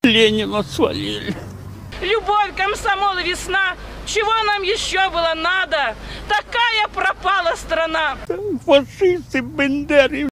Ленина свалили. Любовь, комсомол, весна. Чего нам еще было надо? Такая пропала страна. Фашисты, бендеры.